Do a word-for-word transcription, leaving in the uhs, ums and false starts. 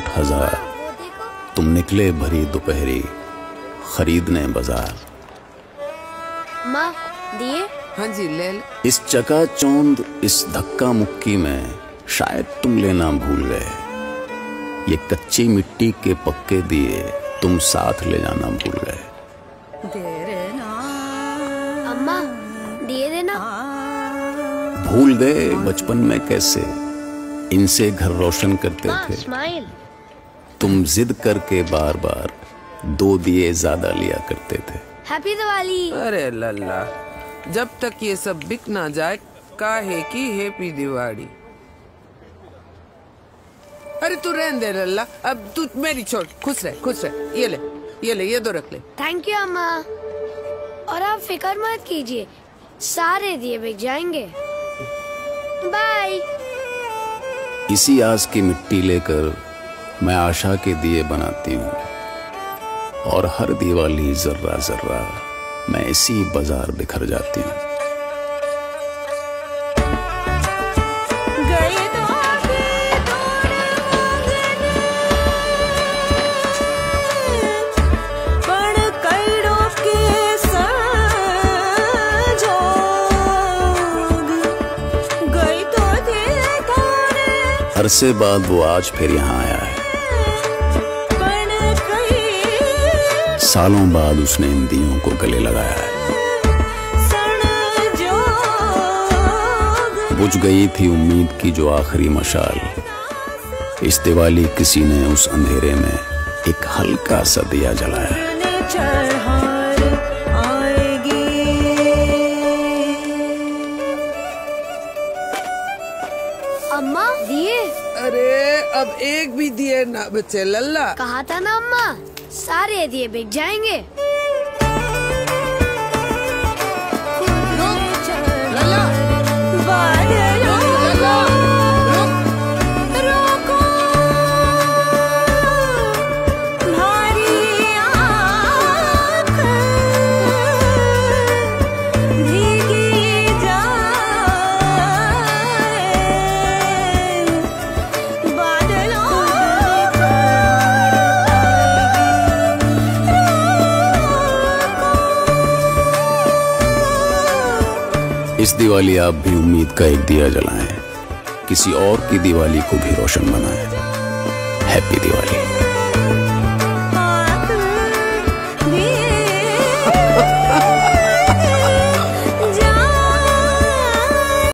Note हजार, तुम निकले भरी दोपहरी खरीदने बाजार। माँ दिए? हाँ जी ले ले। इस चकाचौंध इस धक्का मुक्की में शायद तुम लेना भूल गए, ये कच्ची मिट्टी के पक्के दिए तुम साथ ले जाना भूल गए। अम्मा दिए देना। भूल गए बचपन में कैसे इनसे घर रोशन करते थे। स्माइल। तुम जिद करके बार बार दो दिए ज्यादा लिया करते थे। हैप्पी दिवाली। अरे लल्ला, जब तक ये सब बिक ना जाए काहे की हैप्पी दिवाली। अरे तू रहने दे लल्ला, अब तू मेरी छोड़, खुश रह खुश रह। ये ले ये ले ये दो रख ले। थैंक यू अम्मा। और आप फिक्र मत कीजिए, सारे दिए बिक जाएंगे। बाय। इसी आस की मिट्टी लेकर मैं आशा के दिए बनाती हूँ, और हर दिवाली जर्रा जर्रा मैं इसी बाजार बिखर जाती हूँ। अरसे बाद वो आज फिर यहाँ आया है, सालों बाद उसने इन दियों को गले लगाया है। बुझ गई थी उम्मीद की जो आखिरी मशाल, इस दिवाली किसी ने उस अंधेरे में एक हल्का सा दिया जलाया। अम्मा दिए? अरे अब एक भी दिए ना बच्चे लल्ला। कहा था ना अम्मा, सारे दिए बिक जाएंगे। इस दिवाली आप भी उम्मीद का एक दिया जलाएं, किसी और की दिवाली को भी रोशन बनाएं। हैप्पी दिवाली।